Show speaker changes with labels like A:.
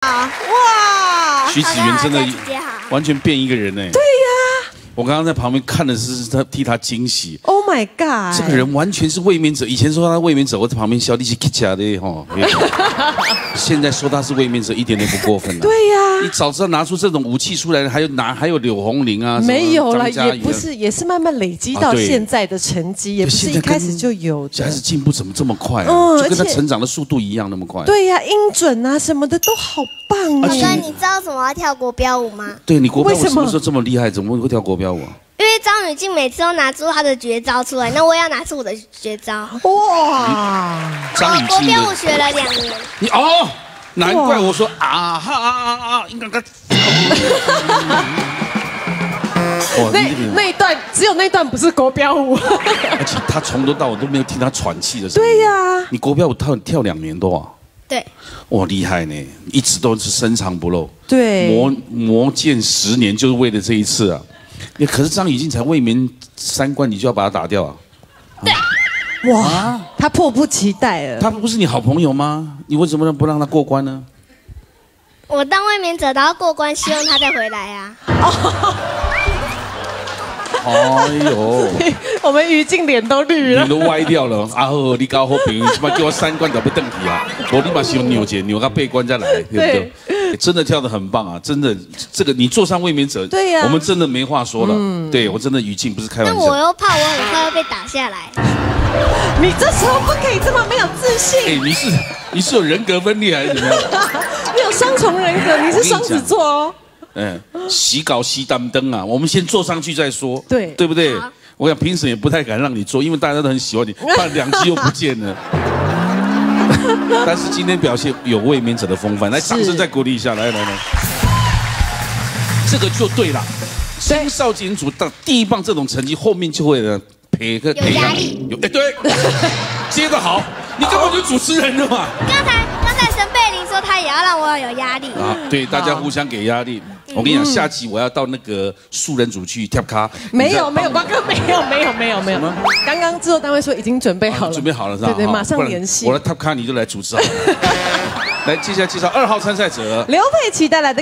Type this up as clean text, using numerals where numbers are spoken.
A: 哇！
B: 徐子源真的完全变一个人呢。对呀，我刚刚在旁边看的是他替他惊喜。
A: Oh my god！
B: 这个人完全是卫冕者。以前说他卫冕者，我在旁边笑，你是 K 假的哈。现在说他是卫冕者，一点都不过分了。
A: 对呀，
B: 你早知道拿出这种武器出来，还有柳红玲啊，
A: 没有了，也不是，也是慢慢累积到现在的成绩，也不是一开始就有的。
B: 小孩子进步怎么这么快啊？就跟他成长的速度一样那么快。
A: 对呀，音准啊什么的都好棒啊！
C: 哥哥，你知道怎么要跳国标舞吗？
B: 对你国标舞什么时候这么厉害？怎么会跳国标舞啊？
C: 因为张雨静每次都拿出她的绝招出来，那我也要拿出我的绝招。
A: 哇！
B: 张雨静
C: 国标舞学了2年。
B: 你哦，难怪我说啊哈啊，应该。
A: 那一段只有那段不是国标舞，
B: 而且他从头到尾都没有听他喘气的声音。
A: 对呀，
B: 你国标舞跳2年多啊？
C: 对。
B: 哇，厉害呢，一直都是深藏不露。
A: 对，
B: 磨剑10年就是为了这一次啊。可是张雨静才卫冕3冠，你就要把他打掉啊？
C: 对。
A: 哇，他迫不及待了。
B: 他不是你好朋友吗？你为什么不让他过关呢？
C: 我当卫冕者，然后过关，希望他再回来啊。
B: 哎呦，
A: 我们于静脸都绿了，
B: 脸都歪掉了。啊呵，你搞好朋友，他妈叫我3关怎么登题啊？我立马先扭到8关再来，对不对？真的跳得很棒啊！真的，这个你坐上卫冕者，
A: 对呀，
B: 我们真的没话说了。对我真的于静不是开玩笑。
C: 但我又怕我很快会被打下来。
A: 你这时候不可以这么没有自信。
B: 哎，你是有人格分裂还是怎么样？
A: 你有双重人格，你是双子座哦。
B: 洗稿熄单灯啊！我们先坐上去再说，对不对？我想评审也不太敢让你坐，因为大家都很喜欢你，怕2集又不见了。但是今天表现有卫冕者的风范，来掌声再鼓励一下，来，这个就对了。青少年组到第1棒这种成绩，后面就会培养对，接得好，你根本就主持人了嘛。
C: 刚才沈贝琳说她也要让我有压力
B: 啊，对，大家互相给压力。我跟你讲，下集我要到那个素人组去跳咖。
A: 没有，光哥没有。刚刚制作单位说已经准备好了，
B: 准备好了是吧？
A: 对，马上联系。
B: 我来跳咖，你就来主持好了。来，接下来介绍2号参赛者
A: 刘佩琦带来的。